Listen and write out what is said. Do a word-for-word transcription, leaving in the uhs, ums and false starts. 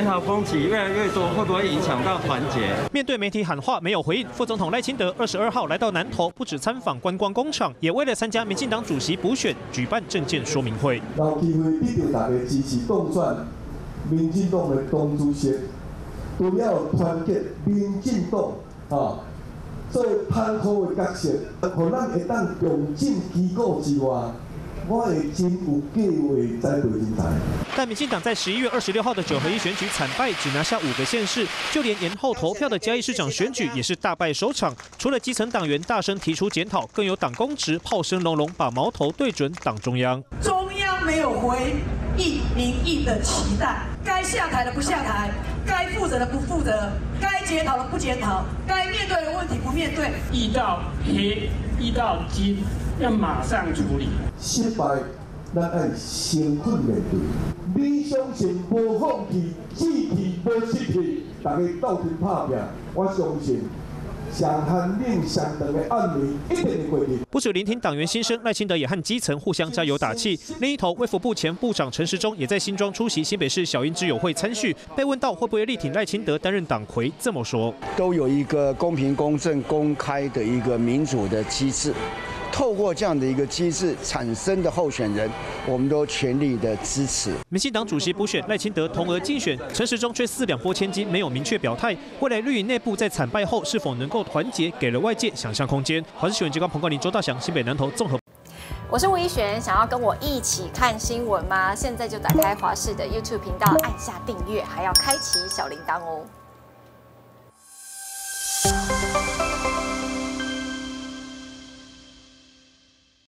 检讨风气越来越多，会不会影响到团结？ 面对媒体喊话没有回应，副总统赖清德二十二号来到南投，不止参访观光工厂，也为了参加民进党主席补选，举办政见说明会。 有机会得到大家支持，当选民进党的党主席，都要团结民进党啊，做盼好的角色，互咱会当用尽基构之外。 我会真有计划栽培人才。 但民进党在十一月二十六号的九合一选举惨败，只拿下五个县市，就连延后投票的嘉义市长选举也是大败收场。除了基层党员大声提出检讨，更有党公职炮声隆隆，把矛头对准党中央。 中央没有回应民意的期待，该下台的不下台，该负责的不负责，该检讨的不检讨，该面对的问题不面对。 遇到黑，遇到金。 要马上处理。 失败，咱爱诚恳面对。你相信无放弃，志气无失去，大家斗阵打拼，我相信。 上寒冷上长的暗暝一定会过去。 不止聆听党员心声，赖清德也和基层互相加油打气。另一头，卫福部前部长陈时中也在新庄出席新北市小英之友会参叙。被问到会不会力挺赖清德担任党魁，这么说： 都有一个公平、公正、公开的一个民主的机制。 透过这样的一个机制产生的候选人，我们都全力的支持。 民进党主席补选，赖清德同额竞选，陈时中却四两拨千斤，没有明确表态。未来绿营内部在惨败后是否能够团结，给了外界想象空间。华视新闻机关彭冠霖、周大祥，新北南投综合。 我是吴怡璇，想要跟我一起看新闻吗？现在就打开华视的 YouTube 频道，按下订阅，还要开启小铃铛哦。